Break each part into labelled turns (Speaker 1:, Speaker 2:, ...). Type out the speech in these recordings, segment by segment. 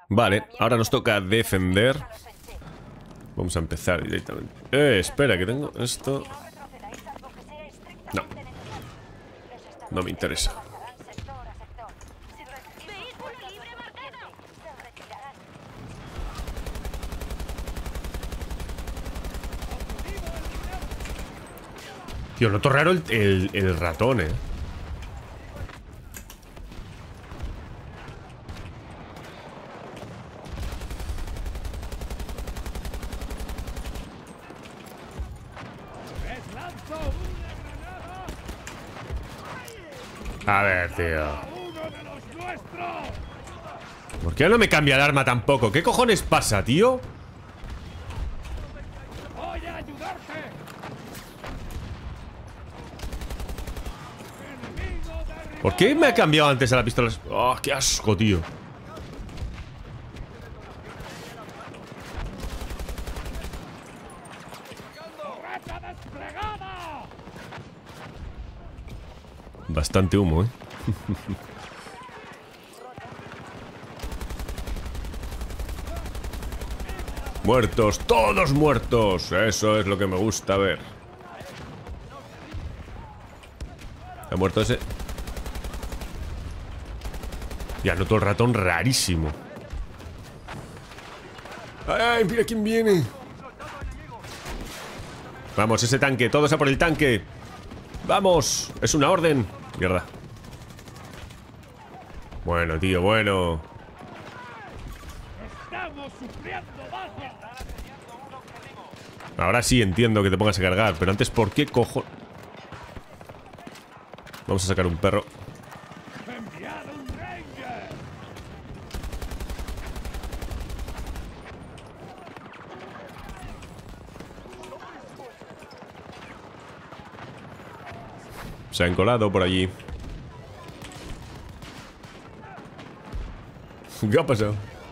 Speaker 1: Vale, ahora nos toca defender. Vamos a empezar directamente. Espera, que tengo esto. No. No me interesa. Tío, noto raro el ratón, A ver, tío. ¿Por qué no me cambia el arma tampoco? ¿Qué cojones pasa, tío? ¿Por qué me ha cambiado antes a la pistola? ¡Oh, qué asco, tío! Bastante humo, Muertos, todos muertos. Eso es lo que me gusta ver. ¿Ha muerto ese? Ya noto el ratón rarísimo. ¡Ay, mira quién viene! Vamos, ese tanque, todos a por el tanque. ¡Vamos! Es una orden. Mierda. Bueno, tío, bueno. Ahora sí entiendo que te pongas a cargar, pero antes, ¿por qué cojo? Vamos a sacar un perro. Se han colado por allí. ¿Qué ha pasado?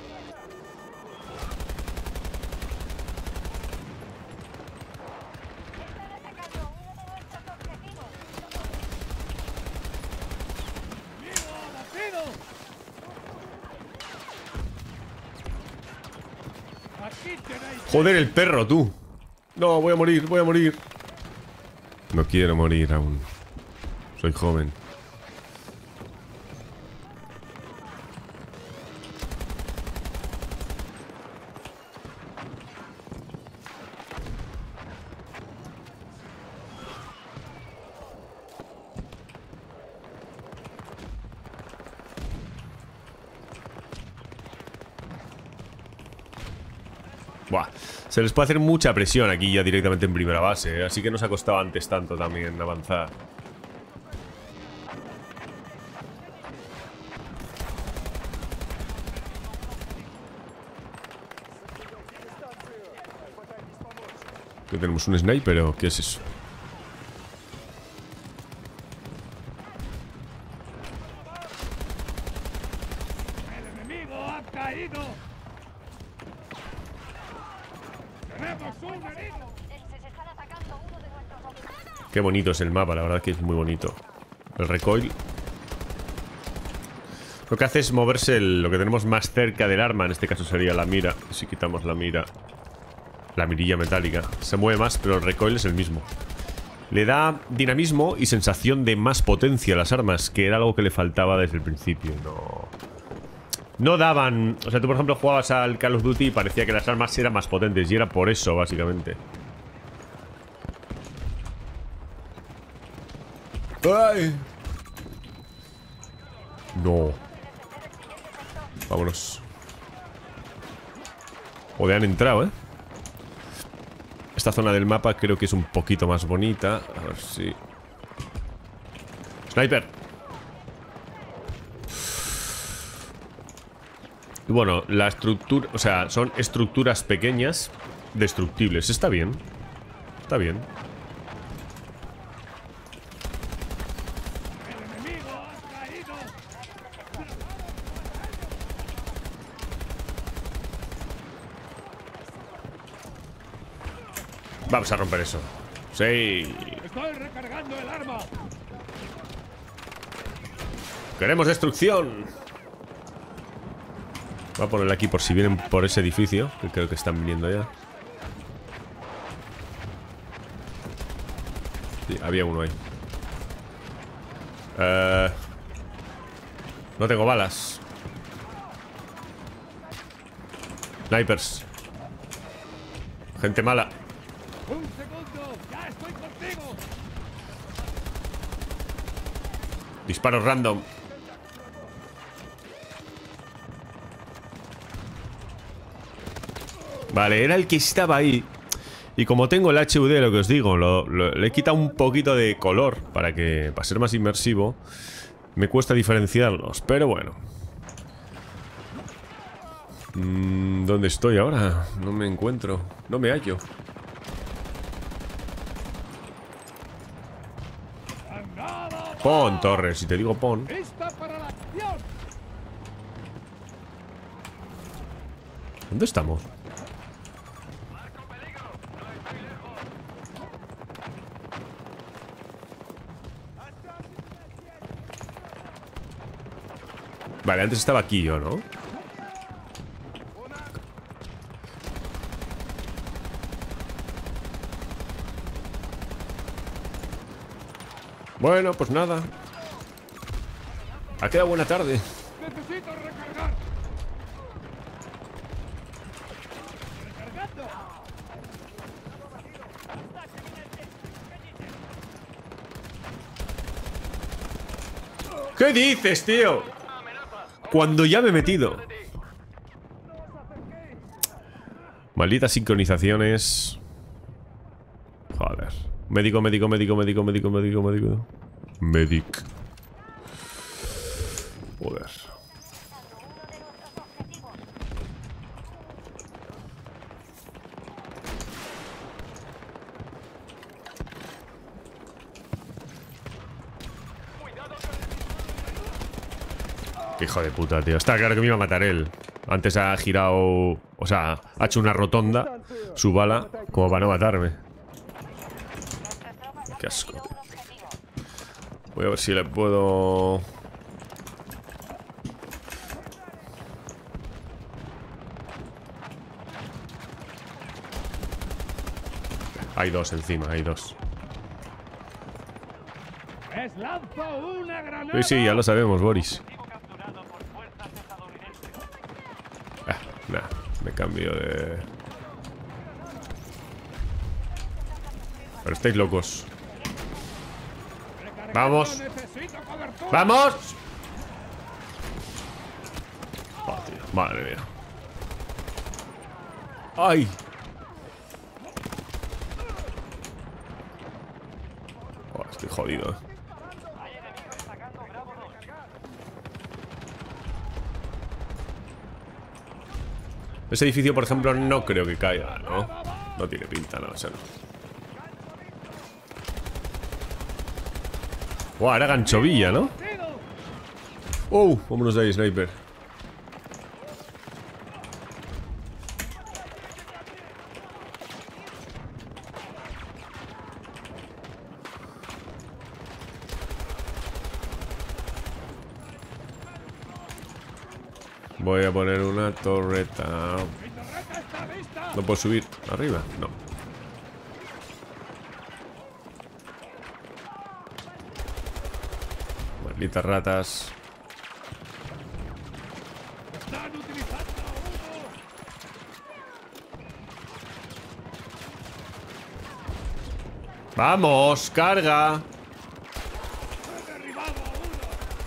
Speaker 1: Joder, el perro, tú. No, voy a morir, voy a morir. No quiero morir aún. Soy joven. Buah, se les puede hacer mucha presión aquí ya directamente en primera base, así que nos ha costado antes tanto también avanzar. ¿Qué tenemos? ¿Un sniper o qué es eso?
Speaker 2: ¡El enemigo ha caído! ¡Tenemos un herido!
Speaker 1: Qué bonito es el mapa, la verdad que es muy bonito. El recoil. Lo que hace es moverse lo que tenemos más cerca del arma. En este caso sería la mira. Si quitamos la mira, la mirilla metálica, se mueve más, pero el recoil es el mismo. Le da dinamismo y sensación de más potencia a las armas, que era algo que le faltaba desde el principio. No daban... O sea, tú por ejemplo jugabas al Call of Duty y parecía que las armas eran más potentes, y era por eso, básicamente. ¡Ay! No. Vámonos. Joder, han entrado, Esta zona del mapa creo que es un poquito más bonita. A ver si... ¡Sniper! Y bueno, la estructura... O sea, son estructuras pequeñas destructibles. Está bien. Está bien. Vamos a romper eso. Sí.
Speaker 2: Estoy recargando el arma.
Speaker 1: Queremos destrucción. Voy a ponerle aquí por si vienen por ese edificio, que creo que están viniendo ya. Sí, había uno ahí. No tengo balas. Snipers. Gente mala.
Speaker 2: ¡Un segundo! ¡Ya estoy contigo!
Speaker 1: Disparos random. Vale, era el que estaba ahí. Y como tengo el HUD, lo que os digo, le he quitado un poquito de color para ser más inmersivo. Me cuesta diferenciarlos, pero bueno. ¿Dónde estoy ahora? No me encuentro. No me hallo. Pon, Torres, si te digo pon.
Speaker 2: ¡Lista para la acción!
Speaker 1: ¿Dónde estamos? Vale, antes estaba aquí yo, ¿no? Bueno, pues nada. Ha quedado buena tarde.
Speaker 2: ¡Necesito recargar! ¡Recargando!
Speaker 1: ¿Qué dices, tío? Cuando ya me he metido. Malditas sincronizaciones. Joder. Médico, médico, médico, médico, médico, médico, médico. Medic. Joder. Hijo de puta, tío. Está claro que me iba a matar él. Antes ha girado... O sea, ha hecho una rotonda su bala como para no matarme. Qué asco, tío. Voy a ver si le puedo... Hay dos encima, hay dos.
Speaker 2: ¡Les lanzo una granada!
Speaker 1: Sí, sí, ya lo sabemos, Boris. Nah, me cambio de... Pero estáis locos. ¡Vamos!
Speaker 2: ¡Necesito cobertura!
Speaker 1: ¡Vamos! Oh, tío, madre mía. ¡Ay! Oh, estoy jodido, eh. Ese edificio, por ejemplo, no creo que caiga, ¿no? No tiene pinta, no, o sea, no. Buah, era ganchovilla, ¿no? ¡Oh! Vámonos de ahí, sniper. Voy a poner una torreta. ¿No puedo subir arriba? No. Malditas ratas.
Speaker 2: ¡Están utilizando uno!
Speaker 1: ¡Vamos! ¡Carga!
Speaker 2: ¡He derribado a uno!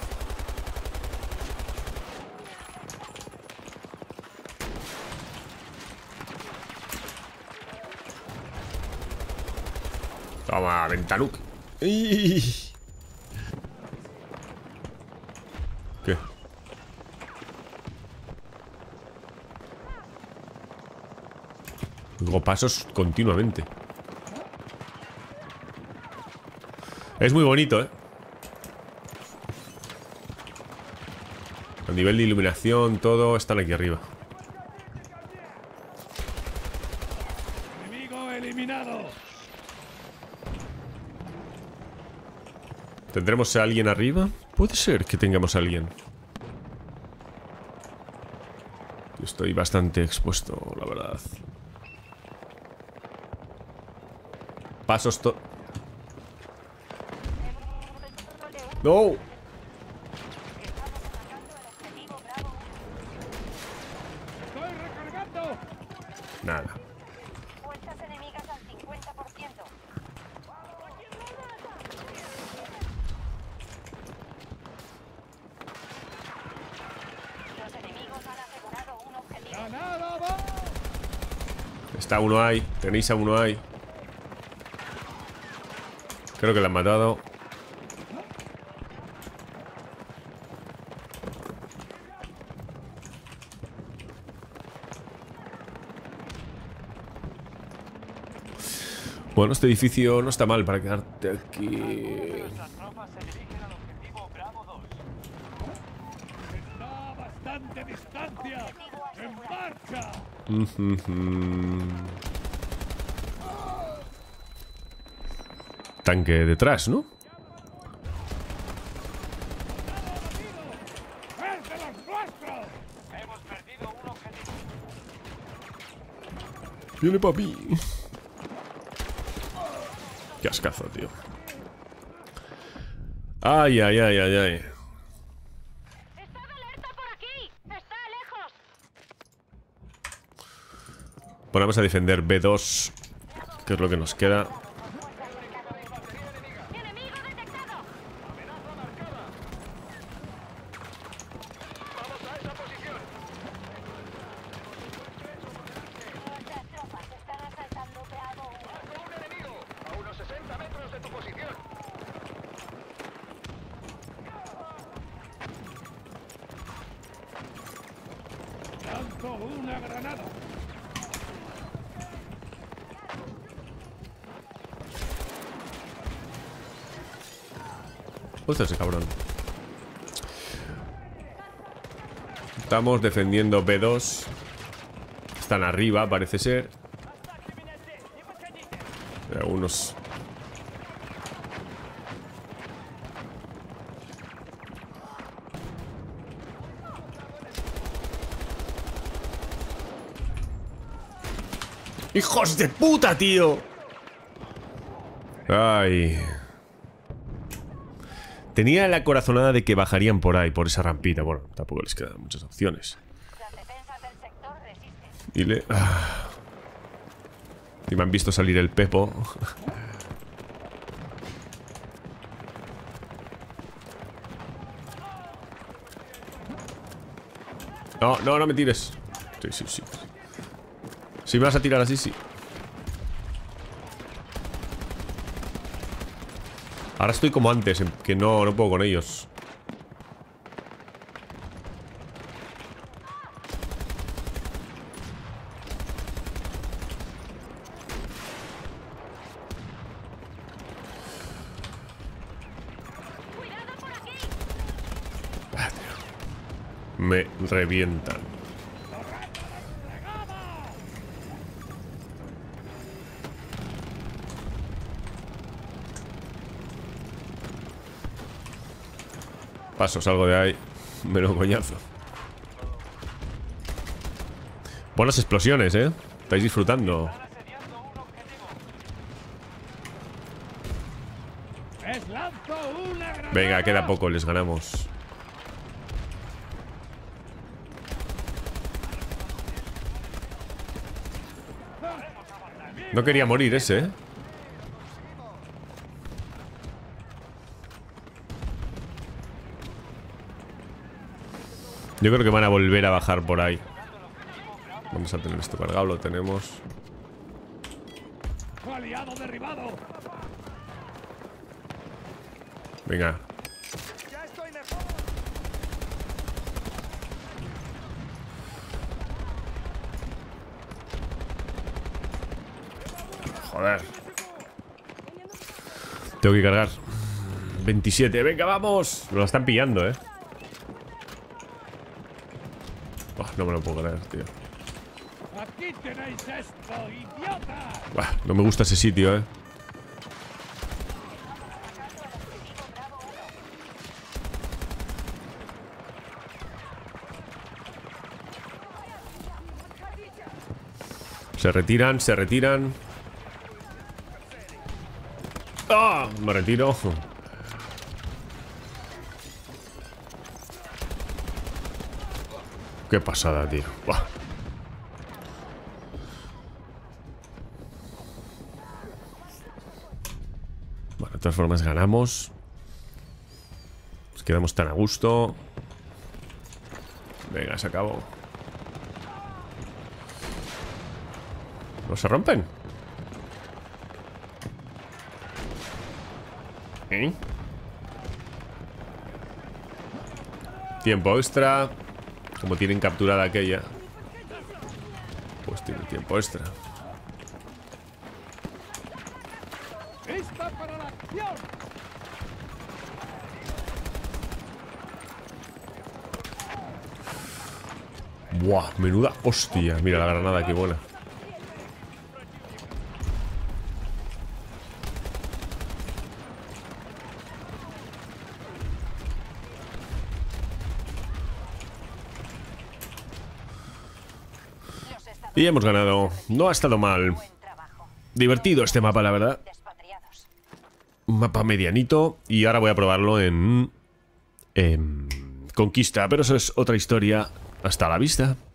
Speaker 1: Toma, Ventanuk. ¡Ih! ¿Qué? Luego pasos continuamente. Es muy bonito, ¿eh? A nivel de iluminación, todo están aquí arriba.
Speaker 2: ¡Enemigo eliminado!
Speaker 1: ¿Tendremos a alguien arriba? Puede ser que tengamos a alguien. Estoy bastante expuesto, la verdad. Pasos ¡No!
Speaker 2: ¡Estoy recargando!
Speaker 1: Nada.
Speaker 3: Fuerzas enemigas al 50%. Los enemigos han asegurado un objetivo.
Speaker 2: ¡Granada, va!
Speaker 1: Está uno ahí. Tenéis a uno ahí. Creo que lo han matado. Bueno, este edificio no está mal para quedarte aquí.
Speaker 4: Nuestras tropas se dirigen al objetivo Bravo 2.
Speaker 2: ¡Está a bastante distancia! ¡En marcha!
Speaker 1: Tanque detrás, ¿no?
Speaker 2: ¡Es de los nuestros!
Speaker 4: Hemos perdido un objetivo.
Speaker 1: Viene papi. Qué ascazo, tío. Ay, ay, ay, ay, ay.
Speaker 3: ¡Estad alerta por aquí! ¡Está lejos!
Speaker 1: Bueno, vamos a defender B2, que es lo que nos queda.
Speaker 3: ¡Enemigo detectado! Nuestras tropas están asaltando Bravo 1.
Speaker 4: Un enemigo a unos 60 metros de tu posición.
Speaker 2: ¡Lanzo una granada!
Speaker 1: Hostia, ese cabrón. Estamos defendiendo B2. Están arriba, parece ser. Algunos. ¡Hijos de puta, tío! Ay. Tenía la corazonada de que bajarían por ahí, por esa rampita. Bueno, tampoco les quedan muchas opciones.
Speaker 3: Las defensas del sector resisten.
Speaker 1: Y le... Y me han visto salir el Pepo. No, no, no me tires. Sí, sí, sí. Si me vas a tirar así, sí. Ahora estoy como antes, que no puedo con ellos.
Speaker 3: ¡Cuidado por aquí!
Speaker 1: Ah, tío. Me revientan. Paso, salgo de ahí. Menos coñazo. Buenas explosiones, ¿eh? Estáis disfrutando.
Speaker 4: Asediando un objetivo.
Speaker 2: ¡Les lanzo una granada!
Speaker 1: Venga, queda poco, les ganamos. No quería morir ese, ¿eh? Yo creo que van a volver a bajar por ahí. Vamos a tener esto cargado, lo tenemos.
Speaker 2: ¡Aliado derribado!
Speaker 1: Venga.
Speaker 4: Ya estoy mejor.
Speaker 1: Joder. Tengo que cargar. 27, venga, vamos. Nos lo están pillando, ¿eh? Oh, no me lo puedo creer, tío.
Speaker 2: ¡Aquí tenéis esto, idiota!
Speaker 1: Buah, no me gusta ese sitio, ¿eh? Se retiran, se retiran. ¡Ah! Me retiro. Qué pasada, tío. Buah. Bueno, de todas formas ganamos. Nos quedamos tan a gusto. Venga, se acabó. ¿No se rompen? ¿Eh? Tiempo extra. Como tienen capturada aquella, pues tienen tiempo extra.
Speaker 2: ¡Lista para la acción!
Speaker 1: Buah, menuda hostia. Mira la granada, qué buena. Y hemos ganado. No ha estado mal. Divertido este mapa, la verdad. Un mapa medianito. Y ahora voy a probarlo en Conquista. Pero eso es otra historia. Hasta la vista.